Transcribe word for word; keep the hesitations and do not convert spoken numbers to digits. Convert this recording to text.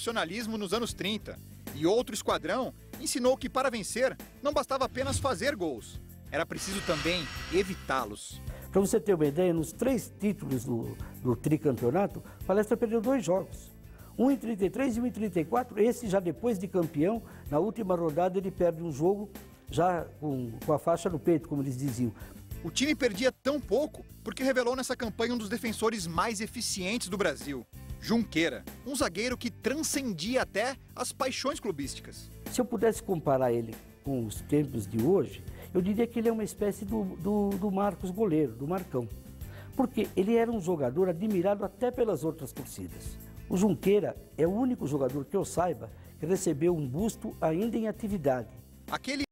profissionalismo nos anos trinta. E outro esquadrão ensinou que para vencer não bastava apenas fazer gols. Era preciso também evitá-los. Para você ter uma ideia, nos três títulos do, do tricampeonato, o Palestra perdeu dois jogos. Um em trinta e três e um em trinta e quatro. Esse já depois de campeão, na última rodada ele perde um jogo já com, com a faixa no peito, como eles diziam. O time perdia tão pouco porque revelou nessa campanha um dos defensores mais eficientes do Brasil, Junqueira, um zagueiro que transcendia até as paixões clubísticas. Se eu pudesse comparar ele com os tempos de hoje, eu diria que ele é uma espécie do, do, do Marcos goleiro, do Marcão. Porque ele era um jogador admirado até pelas outras torcidas. O Junqueira é o único jogador que eu saiba que recebeu um busto ainda em atividade. Aquele